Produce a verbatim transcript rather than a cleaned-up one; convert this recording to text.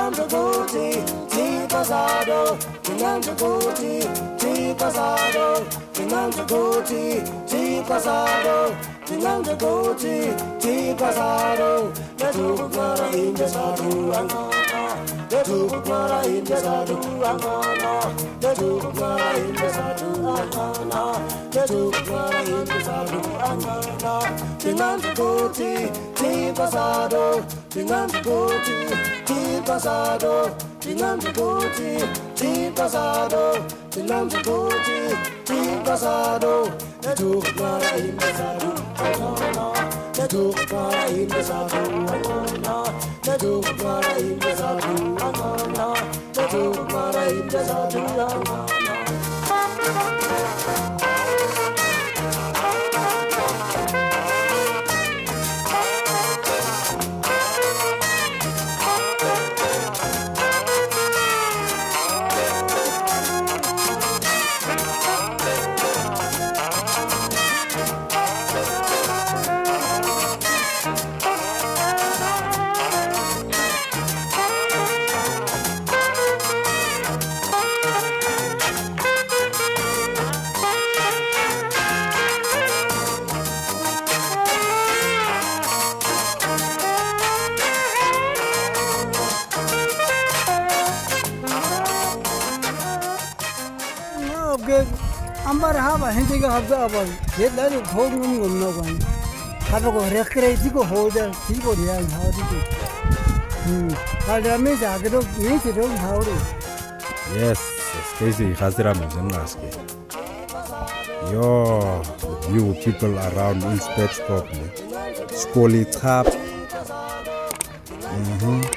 Tinamzuguti, ti pasado, Tinamzuguti, ti pasado, Tinamzuguti, ti pasado, Tinamzuguti, ti pasado, the two para in the sadu, the two para in the sadu, the two para in the sadu, the two para in the sadu, Tinamzuguti, ti pasado, Tinamzuguti, ti pasado, Tinamzuguti, ti pasado, Tinamzuguti, ti pasado, the two para in the sadu, the two para in the sadu, the two para in the sadu, the two para in the sadu. Ambar haba hindi ka habda abang. Yela ni khog ngum ngum na kwan. Haba ko recreate ko hoda ti ko riang ha ti ko. Hmm. Kada me ja ke do ni ti do ha ro. Yes, Stacy khazira me zangaske. Yo, you people around in Spetskop. Skoli trap. Mhm.